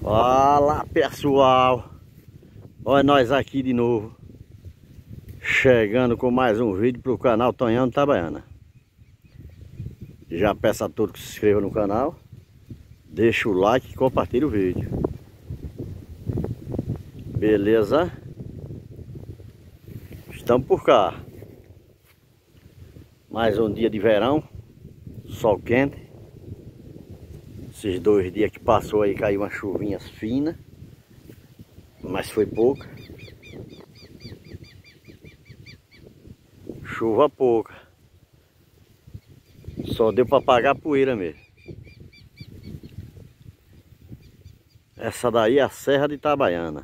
Fala pessoal, olha nós aqui de novo, chegando com mais um vídeo para o canal Tonhão de Itabaiana. Já peço a todos que se inscrevam no canal, deixa o like e compartilha o vídeo. Beleza? Estamos por cá. Mais um dia de verão, sol quente. Esses 2 dias que passou aí caiu umas chuvinhas finas, mas foi pouca. Chuva pouca. Só deu para apagar a poeira mesmo. Essa daí é a Serra de Itabaiana.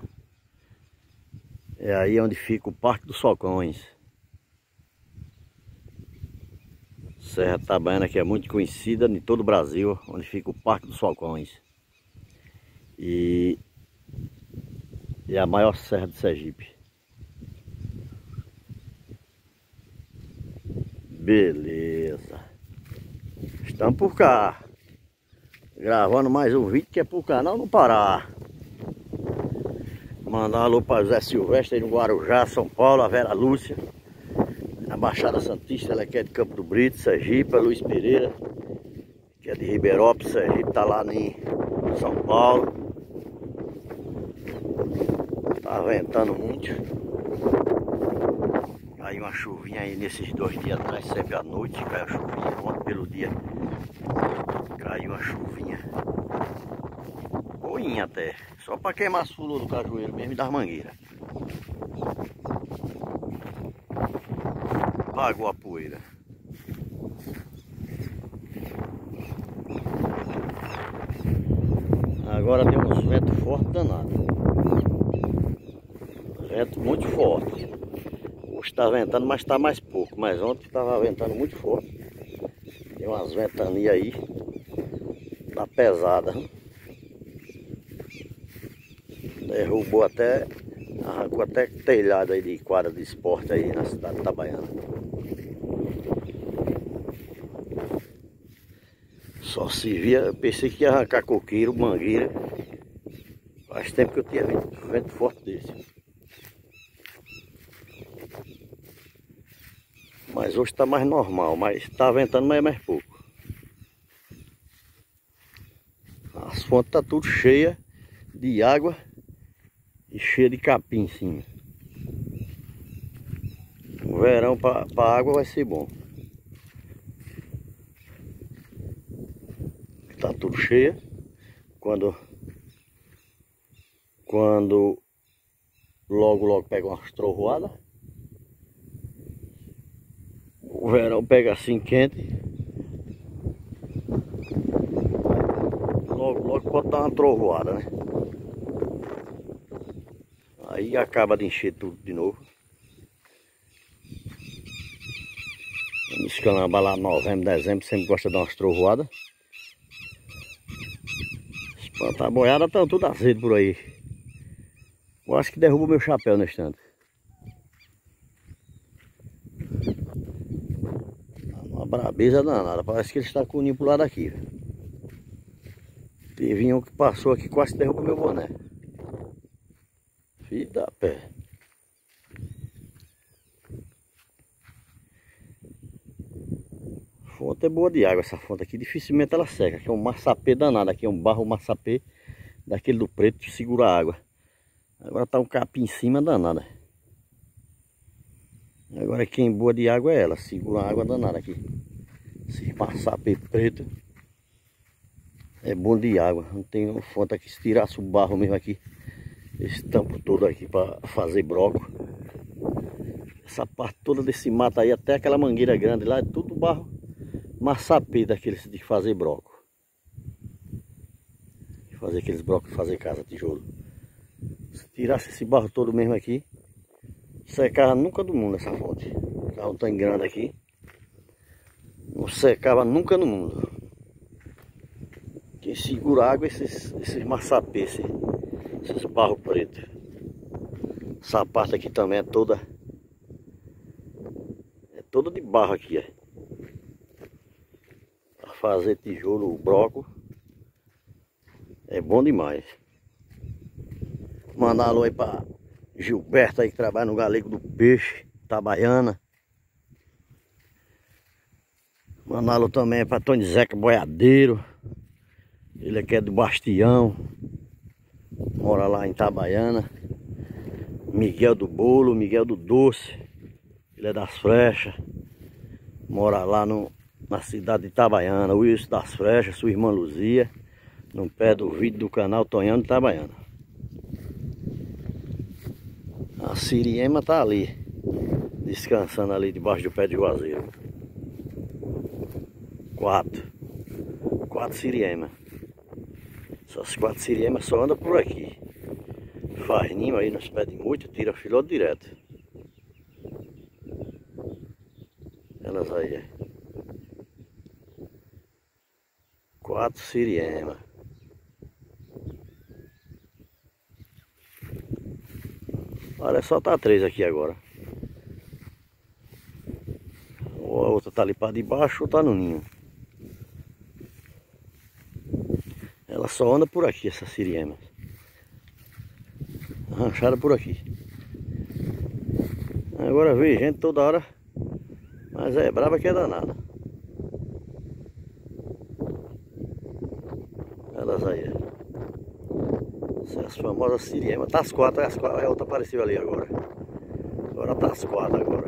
É aí onde fica o Parque dos Socões. Serra de Itabaiana, que é muito conhecida em todo o Brasil, onde fica o Parque dos Socões. E é a maior serra de Sergipe. Beleza. Estamos por cá. Gravando mais um vídeo que é pro canal não parar. Mandar um alô para José Silvestre aí no Guarujá, São Paulo, a Vera Lúcia. A Baixada Santista, ela que é de Campo do Brito, Sergipe, a Luiz Pereira, que é de Ribeirópolis, Sergipe, tá lá em São Paulo. Tá ventando muito. Caiu uma chuvinha aí nesses 2 dias atrás, sempre à noite, caiu a chuvinha, ontem pelo dia caiu uma chuvinha. Boinha até, só para queimar as fulas do cajueiro mesmo e das mangueiras. Apagou a poeira. Agora deu uns ventos fortes danados. Vento muito forte. Hoje está ventando, mas está mais pouco. Mas ontem estava ventando muito forte. Tem umas ventanias aí. Tá pesada. Derrubou até, arrancou até telhado aí de quadra de esporte aí na cidade de Itabaiana. Só se via, eu pensei que ia arrancar coqueiro, mangueira. Faz tempo que eu tinha vento forte desse. Mas hoje está mais normal, mas está ventando, mas é mais pouco. As fontes estão tudo cheias de água e cheia de capim em cima. O verão para a água vai ser bom. Está tudo cheia. Quando logo pega umas trovoadas. O verão pega assim quente. Logo pode dar uma trovoada, né? Aí acaba de encher tudo de novo. Escalamba lá novembro, dezembro, sempre gosta de dar umas trovoadas. As boiadas estão tudo azedo por aí. Eu acho que derruba meu chapéu no instante. Uma brabeza danada, parece que ele está com o ninho pro lado daqui. Teve um que passou aqui, quase derruba meu boné. Filho da pé. Fonte é boa de água essa fonte aqui, dificilmente ela seca. Aqui é um massapê danado, aqui é um barro massapê daquele do preto que segura a água. Agora tá um capim em cima danada. Agora quem boa de água é ela, segura a água danada aqui. Esse massapê preto é bom de água. Não tem fonte aqui, se tirasse o barro mesmo aqui, esse tampo todo aqui para fazer broco. Essa parte toda desse mato aí, até aquela mangueira grande lá, é tudo barro massapê daqueles de fazer broco. Fazer aqueles brocos de fazer casa, tijolo. Se tirasse esse barro todo mesmo aqui, secava nunca do mundo essa fonte. Ficava tão grande aqui, não secava nunca no mundo. Quem segura a água é esses massapê, esses barros pretos. Essa parte aqui também é toda de barro aqui, é. Para fazer tijolo, broco, é bom demais. Mandar um alô aí pra Gilberto aí que trabalha no Galego do Peixe, Itabaiana. Mandar um alô também pra Tony Zeca Boiadeiro. Ele aqui é do Bastião. Mora lá em Itabaiana. Miguel do Bolo, Miguel do Doce. Ele é das Frechas. Mora lá na cidade de Itabaiana. Wilson das Frechas, sua irmã Luzia. No pé do vídeo do canal Tonhão de Itabaiana. A Siriema tá ali, descansando ali debaixo do pé de juazeiro. 4 Siriema. Essas 4 Siriemas só andam por aqui. Faz ninho aí nos pés de muito, tira filhote direto. Elas aí. 4 Siriemas. Olha, só tá 3 aqui agora. Ou a outra tá ali para debaixo ou tá no ninho. Ela só anda por aqui, essas siriemas. Arranchada por aqui. Agora vê gente toda hora. Mas é braba que é danada. Elas aí. Essas famosas siriemas. Tá as 4, a outra apareceu ali agora. Agora tá as 4 agora.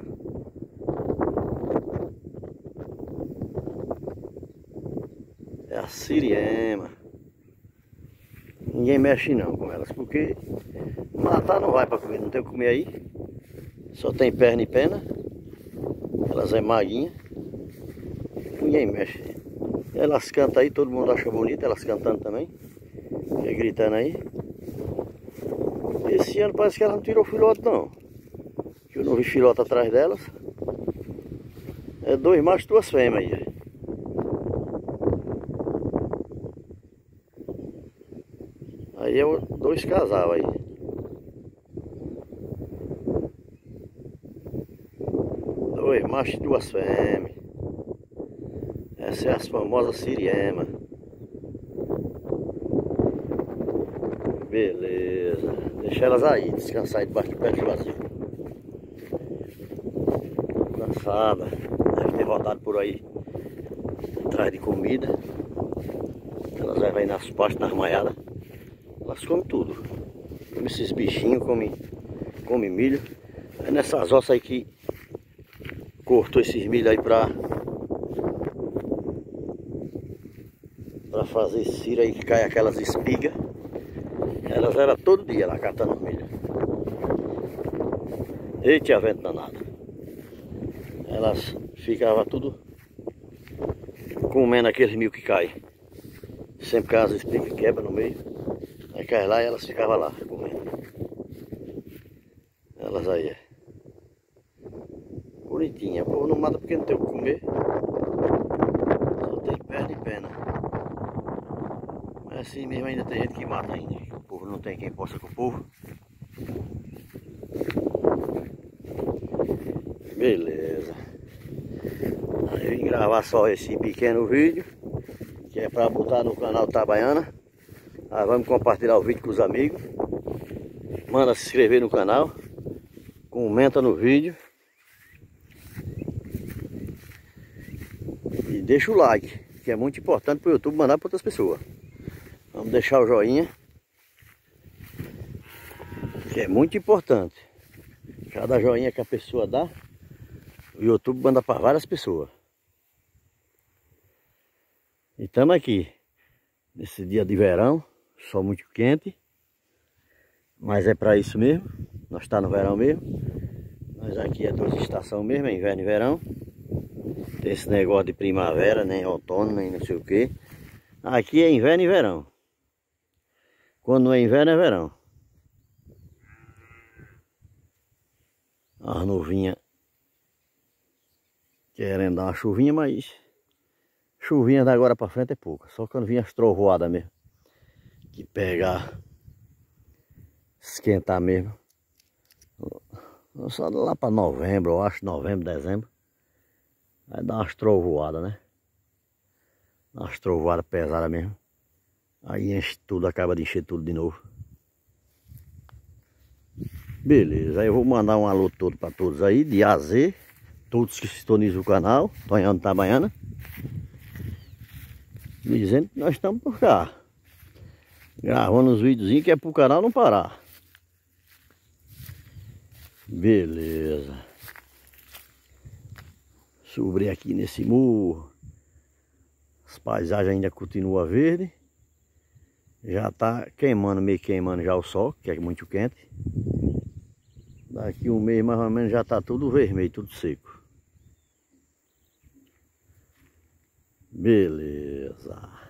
É a siriema. Ninguém mexe não com elas, porque matar não vai para comer, não tem o que comer aí. Só tem perna e pena. Elas é maguinha. Ninguém mexe. Elas cantam aí, todo mundo acha bonito, elas cantando também. E gritando aí. Esse ano parece que ela não tirou filhote não. Que eu não vi filhote atrás delas. É 2 machos e 2 fêmeas aí. Aí é 2 casal aí. 2 machos e 2 fêmeas. Essa é as famosas siriema. Beleza. Deixa elas aí, descansar aí debaixo do pé de juazeiro. Cansada. Deve ter rodado por aí atrás de comida. Elas levam aí nas pastas, nas maiadas. Elas comem tudo. Comem esses bichinhos, comem milho. É nessas ossas aí que cortou esses milho aí pra fazer cira aí que cai aquelas espigas. Elas eram todo dia lá catando milho. Eita, vento danado. Elas ficavam tudo comendo aqueles milho que cai. Sempre que as espigas quebram no meio. Aí cai lá e elas ficavam lá comendo. Elas aí é. Bonitinha. O povo não mata porque não tem o que comer. Só tem perna e pena. Mas assim mesmo ainda tem gente que mata ainda. O povo não tem quem possa com o povo. Beleza. Aí eu vim gravar só esse pequeno vídeo. Que é para botar no canal Itabaiana. Aí vamos compartilhar o vídeo com os amigos. Manda se inscrever no canal. Comenta no vídeo. E deixa o like, que é muito importante para o YouTube mandar para outras pessoas. Vamos deixar o joinha, que é muito importante. Cada joinha que a pessoa dá, o YouTube manda para várias pessoas. E estamos aqui, nesse dia de verão, sol muito quente. Mas é para isso mesmo, nós estamos no verão mesmo. Mas aqui é 2 estações mesmo, é inverno e verão. Tem esse negócio de primavera, nem outono, nem não sei o que. Aqui é inverno e verão. Quando não é inverno, é verão. As nuvinhas querendo dar uma chuvinha, mas chuvinha da agora para frente é pouca. Só quando vinha as trovoadas mesmo. Que pegar, esquentar mesmo. Só lá para novembro, eu acho, novembro, dezembro. Aí dá umas trovoadas, né? Dá umas trovoadas pesadas mesmo. Aí enche tudo, acaba de encher tudo de novo. Beleza, aí eu vou mandar um alô todo para todos aí, de A a Z, todos que sintonizam o canal, Tonhão de Itabaiana, dizendo que nós estamos por cá, gravando os videozinhos que é pro canal não parar. Beleza. Subir aqui nesse morro, as paisagens ainda continuam verde. Já tá queimando, meio queimando já o sol, que é muito quente. Daqui um mês mais ou menos já tá tudo vermelho, tudo seco. Beleza.